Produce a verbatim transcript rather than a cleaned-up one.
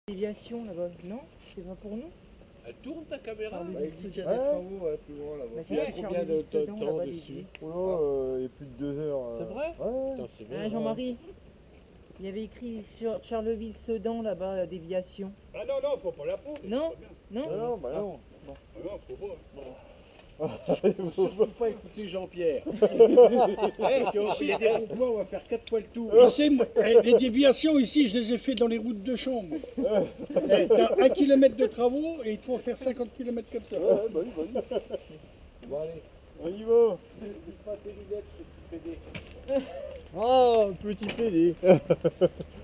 Déviation là-bas, non? C'est pas pour nous? Elle tourne ta caméra? Bah écoute, il y a des travaux ouais, plus loin là-bas. Bah, Il y a c'est combien Charles de Sedan, temps là-bas, dessus? dévié. Oh là, euh, il y a plus de deux heures. euh. C'est vrai? Ouais. Putain, c'est bien. Hein, Jean-Marie, il y avait écrit sur Charleville-Sedan là-bas, la déviation. Ah non, non, faut pas la prendre. Non? Non? Non, non, bah non. Ah non, faut pas. Faut surtout pas écouter Jean-Pierre. Il y a des ronds-points, on va faire quatre fois le tour. Tu sais, moi, eh, les déviations ici, je les ai fait dans les routes de chambre. Eh, T'as un kilomètre de travaux et il faut faire cinquante kilomètres comme ça. Ouais, bah oui, bah oui. Bon allez, On y va. dis pas tes lunettes, ce petit pédé. Oh, petit pédé.